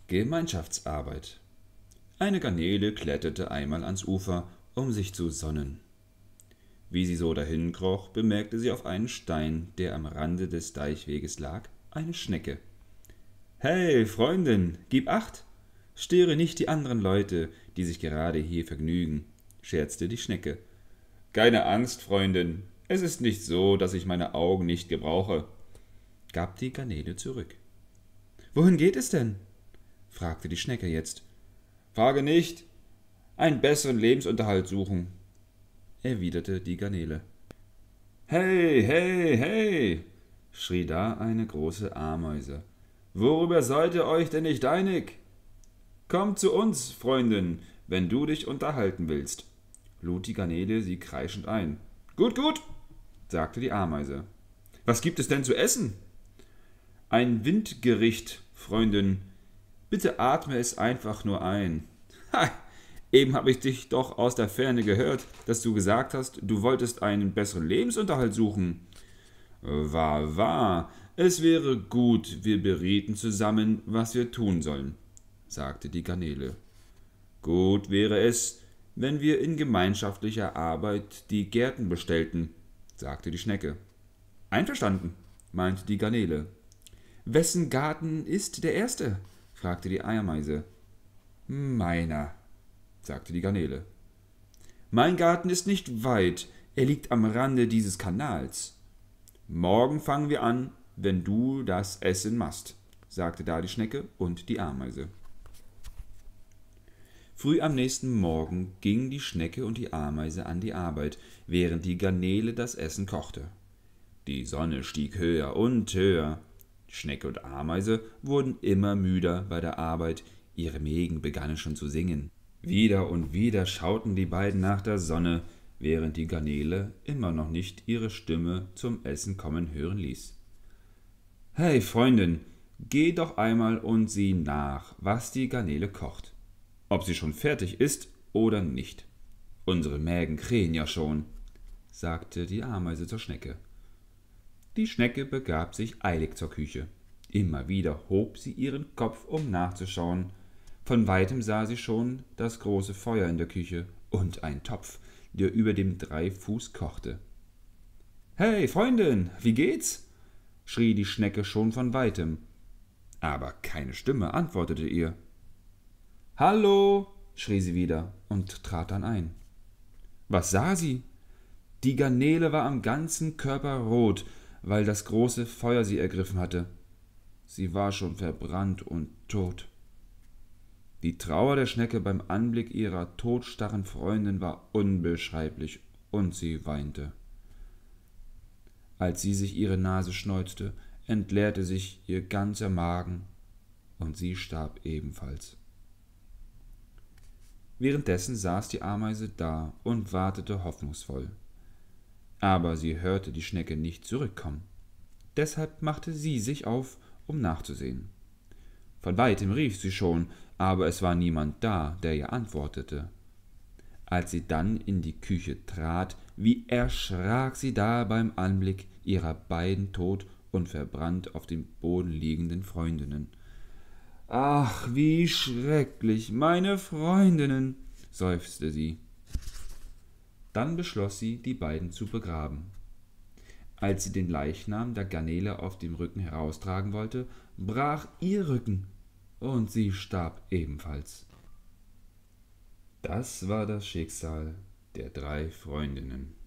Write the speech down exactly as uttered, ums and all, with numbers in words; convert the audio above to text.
Gemeinschaftsarbeit. Eine Garnele kletterte einmal ans Ufer, um sich zu sonnen. Wie sie so dahinkroch, bemerkte sie auf einen Stein, der am Rande des Deichweges lag, eine Schnecke. »Hey, Freundin, gib acht! Störe nicht die anderen Leute, die sich gerade hier vergnügen«, scherzte die Schnecke. »Keine Angst, Freundin, es ist nicht so, dass ich meine Augen nicht gebrauche«, gab die Garnele zurück. »Wohin geht es denn?«, fragte die Schnecke jetzt. »Frage nicht, einen besseren Lebensunterhalt suchen«, erwiderte die Garnele. »Hey, hey, hey«, schrie da eine große Ameise. »Worüber seid ihr euch denn nicht einig? Komm zu uns, Freundin, wenn du dich unterhalten willst«, lud die Garnele sie kreischend ein. »Gut, gut«, sagte die Ameise. »Was gibt es denn zu essen?« »Ein Windgericht, Freundin. Bitte atme es einfach nur ein.« »Ha, eben habe ich dich doch aus der Ferne gehört, dass du gesagt hast, du wolltest einen besseren Lebensunterhalt suchen.« »Wahr, wahr, es wäre gut, wir berieten zusammen, was wir tun sollen«, sagte die Garnele. »Gut wäre es, wenn wir in gemeinschaftlicher Arbeit die Gärten bestellten«, sagte die Schnecke. »Einverstanden«, meinte die Garnele. »Wessen Garten ist der erste?«, fragte die Ameise. »Meiner«, sagte die Garnele. »Mein Garten ist nicht weit, er liegt am Rande dieses Kanals.« »Morgen fangen wir an, wenn du das Essen machst«, sagte da die Schnecke und die Ameise. Früh am nächsten Morgen gingen die Schnecke und die Ameise an die Arbeit, während die Garnele das Essen kochte. Die Sonne stieg höher und höher. Schnecke und Ameise wurden immer müder bei der Arbeit, ihre Mägen begannen schon zu singen. Wieder und wieder schauten die beiden nach der Sonne, während die Garnele immer noch nicht ihre Stimme zum Essen kommen hören ließ. »Hey, Freundin, geh doch einmal und sieh nach, was die Garnele kocht. Ob sie schon fertig ist oder nicht. Unsere Mägen krähen ja schon«, sagte die Ameise zur Schnecke. Die Schnecke begab sich eilig zur Küche. Immer wieder hob sie ihren Kopf, um nachzuschauen. Von weitem sah sie schon das große Feuer in der Küche und einen Topf, der über dem Dreifuß kochte. »Hey, Freundin, wie geht's?«, schrie die Schnecke schon von weitem. Aber keine Stimme antwortete ihr. »Hallo«, schrie sie wieder und trat dann ein. Was sah sie? Die Garnele war am ganzen Körper rot, weil das große Feuer sie ergriffen hatte. Sie war schon verbrannt und tot. Die Trauer der Schnecke beim Anblick ihrer todstarren Freundin war unbeschreiblich, und sie weinte. Als sie sich ihre Nase schneuzte, entleerte sich ihr ganzer Magen, und sie starb ebenfalls. Währenddessen saß die Ameise da und wartete hoffnungsvoll. Aber sie hörte die Schnecke nicht zurückkommen. Deshalb machte sie sich auf, um nachzusehen. Von weitem rief sie schon, aber es war niemand da, der ihr antwortete. Als sie dann in die Küche trat, wie erschrak sie da beim Anblick ihrer beiden tot und verbrannt auf dem Boden liegenden Freundinnen. »Ach, wie schrecklich, meine Freundinnen«, seufzte sie. Dann beschloss sie, die beiden zu begraben. Als sie den Leichnam der Garnele auf dem Rücken heraustragen wollte, brach ihr Rücken, und sie starb ebenfalls. Das war das Schicksal der drei Freundinnen.